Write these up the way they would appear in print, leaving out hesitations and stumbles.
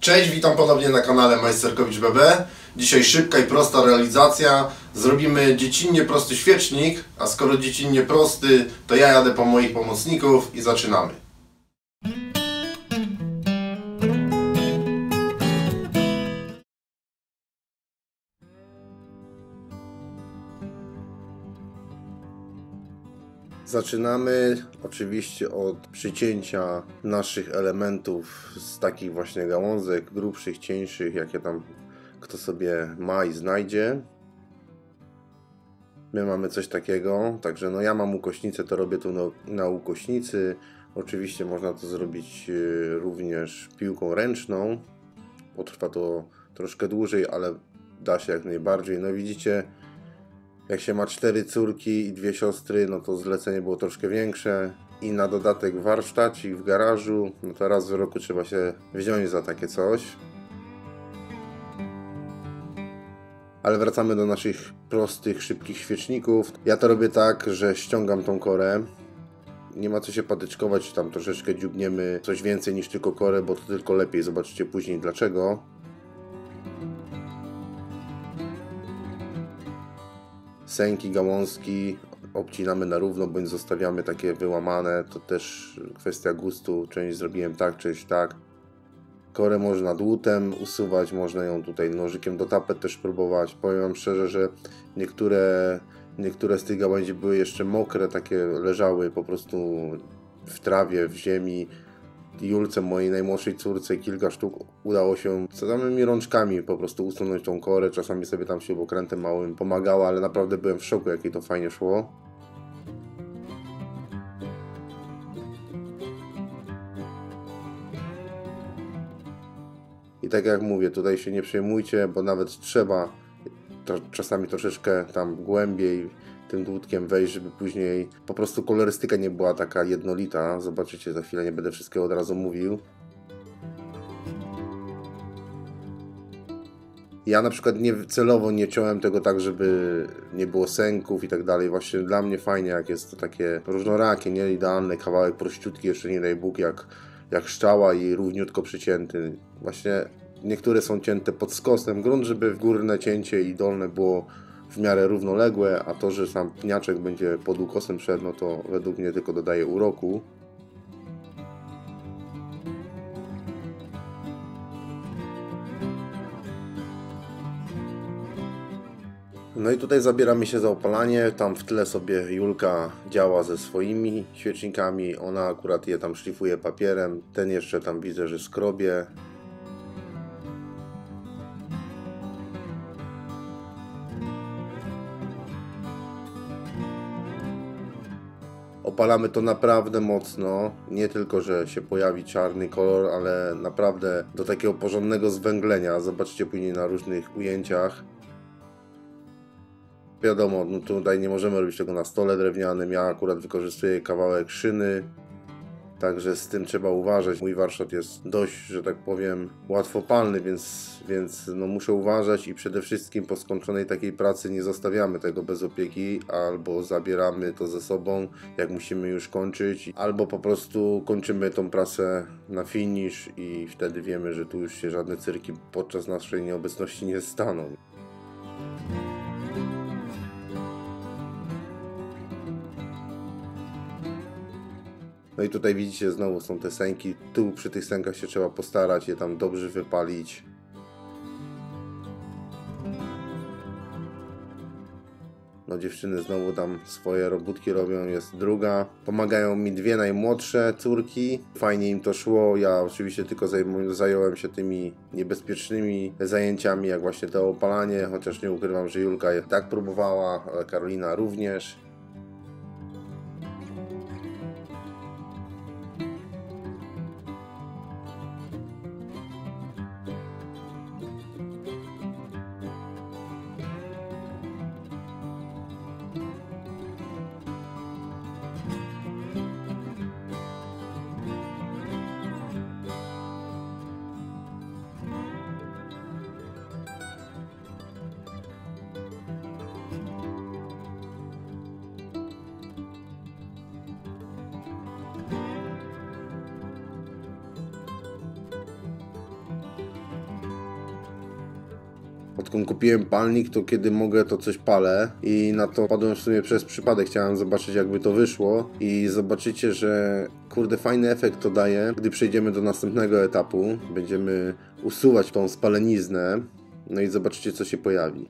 Cześć, witam ponownie na kanale Majsterkowicz BB. Dzisiaj szybka i prosta realizacja. Zrobimy dziecinnie prosty świecznik, a skoro dziecinnie prosty, to ja jadę po moich pomocników i zaczynamy. Zaczynamy oczywiście od przycięcia naszych elementów z takich właśnie gałązek, grubszych, cieńszych, jakie tam kto sobie ma i znajdzie. My mamy coś takiego, także no ja mam ukośnicę, to robię tu na ukośnicy. Oczywiście można to zrobić również piłką ręczną. Potrwa to troszkę dłużej, ale da się jak najbardziej. No widzicie, jak się ma 4 córki i 2 siostry, no to zlecenie było troszkę większe i na dodatek warsztacik w garażu, no to raz w roku trzeba się wziąć za takie coś. Ale wracamy do naszych prostych, szybkich świeczników. Ja to robię tak, że ściągam tą korę. Nie ma co się patyczkować, tam troszeczkę dziubniemy coś więcej niż tylko korę, bo to tylko lepiej, zobaczycie później dlaczego. Sęki, gałązki obcinamy na równo, bądź zostawiamy takie wyłamane. To też kwestia gustu. Część zrobiłem tak, część tak. Korę można dłutem usuwać, można ją tutaj nożykiem do tapet też próbować. Powiem wam szczerze, że niektóre z tych gałęzi były jeszcze mokre, takie leżały po prostu w trawie, w ziemi. Julce, mojej najmłodszej córce, kilka sztuk udało się samymi rączkami po prostu usunąć tą korę. Czasami sobie tam śrubokrętem małym pomagała, ale naprawdę byłem w szoku, jakie to fajnie szło. I tak jak mówię, tutaj się nie przejmujcie, bo nawet trzeba czasami troszeczkę tam głębiej tym dłutkiem wejść, żeby później po prostu kolorystyka nie była taka jednolita. Zobaczycie za chwilę, nie będę wszystkiego od razu mówił. Ja na przykład celowo nie ciąłem tego tak, żeby nie było sęków i tak dalej. Właśnie dla mnie fajnie, jak jest to takie różnorakie, nie idealny kawałek, prościutki, jeszcze nie daj Bóg, jak szczała i równiutko przycięty. Właśnie niektóre są cięte pod skosem, grunt, żeby górne cięcie i dolne było w miarę równoległe, a to, że sam pniaczek będzie pod ukosem szedł, no to według mnie tylko dodaje uroku. No i tutaj zabieramy się za opalanie. Tam w tle sobie Julka działa ze swoimi świecznikami. Ona akurat je tam szlifuje papierem. Ten jeszcze tam widzę, że skrobie. Opalamy to naprawdę mocno, nie tylko, że się pojawi czarny kolor, ale naprawdę do takiego porządnego zwęglenia. Zobaczcie później na różnych ujęciach. Wiadomo, no tutaj nie możemy robić tego na stole drewnianym. Ja akurat wykorzystuję kawałek szyny, także z tym trzeba uważać. Mój warsztat jest dość, że tak powiem, łatwopalny, więc no muszę uważać i przede wszystkim po skończonej takiej pracy nie zostawiamy tego bez opieki, albo zabieramy to ze sobą, jak musimy już kończyć, albo po prostu kończymy tą pracę na finish i wtedy wiemy, że tu już się żadne cyrki podczas naszej nieobecności nie staną. No i tutaj widzicie, znowu są te sęki. Tu przy tych sękach się trzeba postarać je tam dobrze wypalić. No dziewczyny znowu tam swoje robótki robią, jest druga. Pomagają mi 2 najmłodsze córki. Fajnie im to szło. Ja oczywiście tylko zająłem się tymi niebezpiecznymi zajęciami, jak właśnie to opalanie. Chociaż nie ukrywam, że Julka tak próbowała, Karolina również. Odkąd kupiłem palnik, to kiedy mogę, to coś palę i na to padłem w sumie przez przypadek. Chciałem zobaczyć, jakby to wyszło i zobaczycie, że kurde, fajny efekt to daje. Gdy przejdziemy do następnego etapu, będziemy usuwać tą spaleniznę, no i zobaczycie, co się pojawi.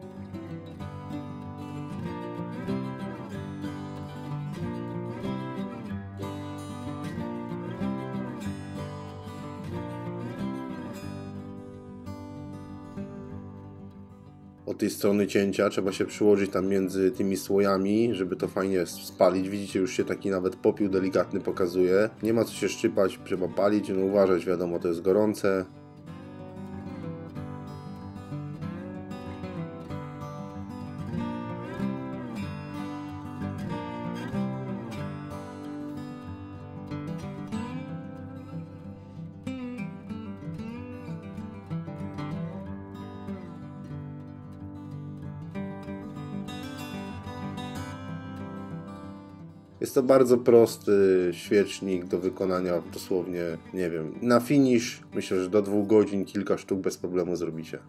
Od tej strony cięcia trzeba się przyłożyć tam między tymi słojami, żeby to fajnie spalić. Widzicie, już się taki nawet popiół delikatny pokazuje. Nie ma co się szczypać, trzeba palić, no uważać, wiadomo, to jest gorące. Jest to bardzo prosty świecznik do wykonania dosłownie, nie wiem, na finish myślę, że do 2 godzin kilka sztuk bez problemu zrobicie.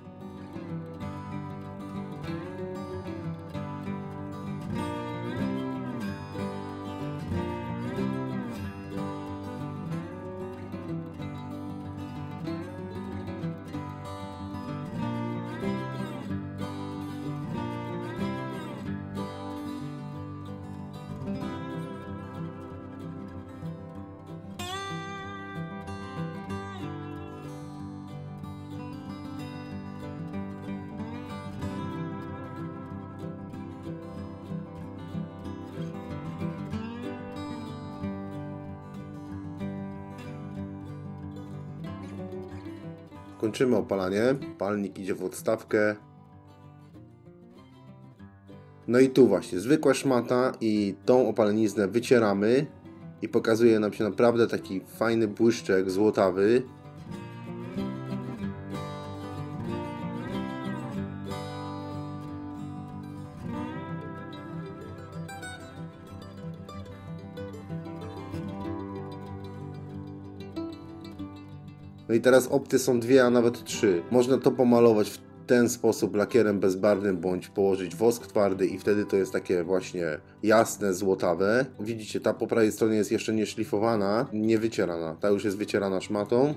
Kończymy opalanie, palnik idzie w odstawkę. No i tu właśnie, zwykła szmata i tą opaleniznę wycieramy i pokazuje nam się naprawdę taki fajny błyszczek złotawy. No i teraz opcje są 2, a nawet 3. Można to pomalować w ten sposób lakierem bezbarwnym, bądź położyć wosk twardy i wtedy to jest takie właśnie jasne, złotawe. Widzicie, ta po prawej stronie jest jeszcze nie szlifowana, nie wycierana. Ta już jest wycierana szmatą.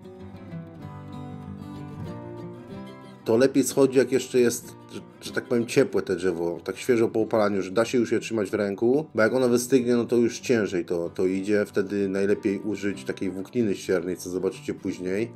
To lepiej schodzi, jak jeszcze jest, że tak powiem, ciepłe te drzewo, tak świeżo po upalaniu, że da się już je trzymać w ręku, bo jak ono wystygnie, no to już ciężej to idzie. Wtedy najlepiej użyć takiej włókniny ściernej, co zobaczycie później.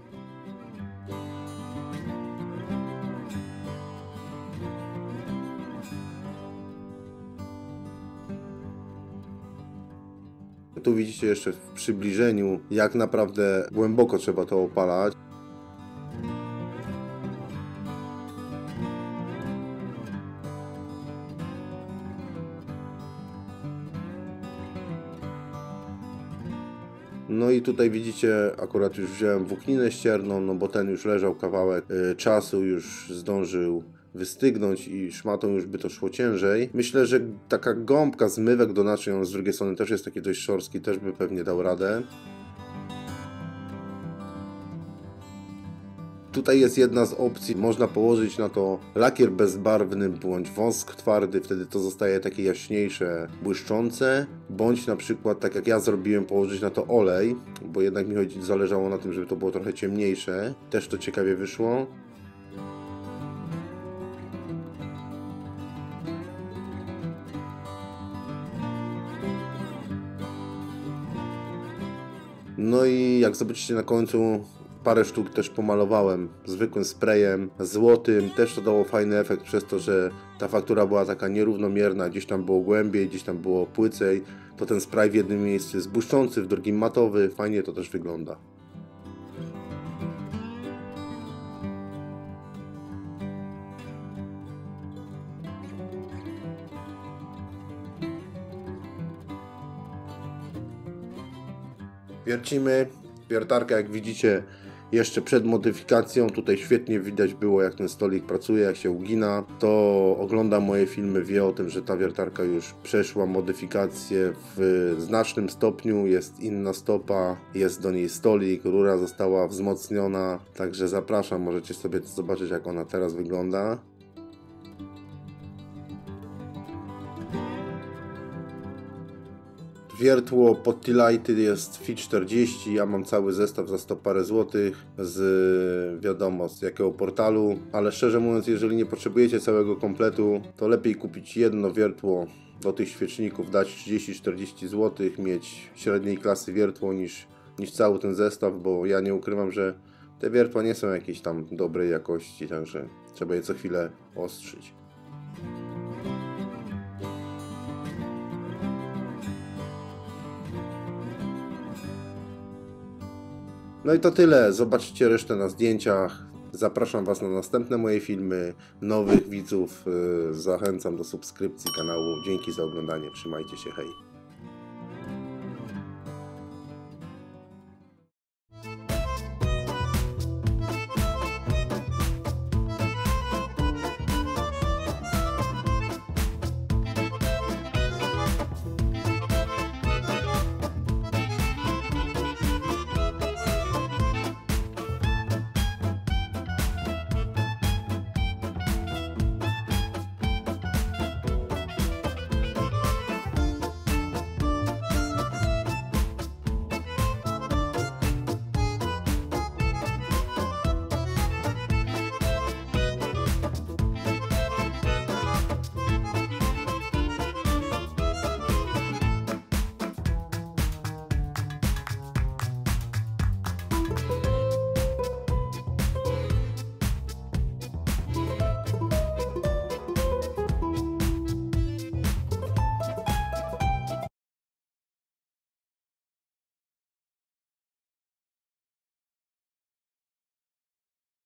Tu widzicie jeszcze w przybliżeniu, jak naprawdę głęboko trzeba to opalać. No i tutaj widzicie, akurat już wziąłem włókninę ścierną, no bo ten już leżał kawałek czasu, już zdążył wystygnąć i szmatą już by to szło ciężej. Myślę, że taka gąbka zmywek do naczyń, on z drugiej strony też jest taki dość szorstki, też by pewnie dał radę. Tutaj jest jedna z opcji, można położyć na to lakier bezbarwny bądź wosk twardy, wtedy to zostaje takie jaśniejsze, błyszczące, bądź na przykład, tak jak ja zrobiłem, położyć na to olej, bo jednak mi zależało na tym, żeby to było trochę ciemniejsze, też to ciekawie wyszło. No i jak zobaczycie na końcu, parę sztuk też pomalowałem zwykłym sprayem złotym, też to dało fajny efekt przez to, że ta faktura była taka nierównomierna, gdzieś tam było głębiej, gdzieś tam było płycej, to ten spray w jednym miejscu jest błyszczący, w drugim matowy, fajnie to też wygląda. Wiercimy, wiertarka jak widzicie jeszcze przed modyfikacją. Tutaj świetnie widać było, jak ten stolik pracuje, jak się ugina. To ogląda moje filmy, wie o tym, że ta wiertarka już przeszła modyfikację w znacznym stopniu. Jest inna stopa, jest do niej stolik, rura została wzmocniona. Także zapraszam, możecie sobie zobaczyć, jak ona teraz wygląda. Wiertło pod T-Lighty jest Fit 40, ja mam cały zestaw za 100 parę złotych z wiadomo z jakiego portalu, ale szczerze mówiąc, jeżeli nie potrzebujecie całego kompletu, to lepiej kupić jedno wiertło do tych świeczników, dać 30-40 zł, mieć średniej klasy wiertło niż cały ten zestaw, bo ja nie ukrywam, że te wiertła nie są jakieś tam dobrej jakości, także trzeba je co chwilę ostrzyć. No i to tyle. Zobaczcie resztę na zdjęciach. Zapraszam Was na następne moje filmy. Nowych widzów zachęcam do subskrypcji kanału. Dzięki za oglądanie. Trzymajcie się. Hej.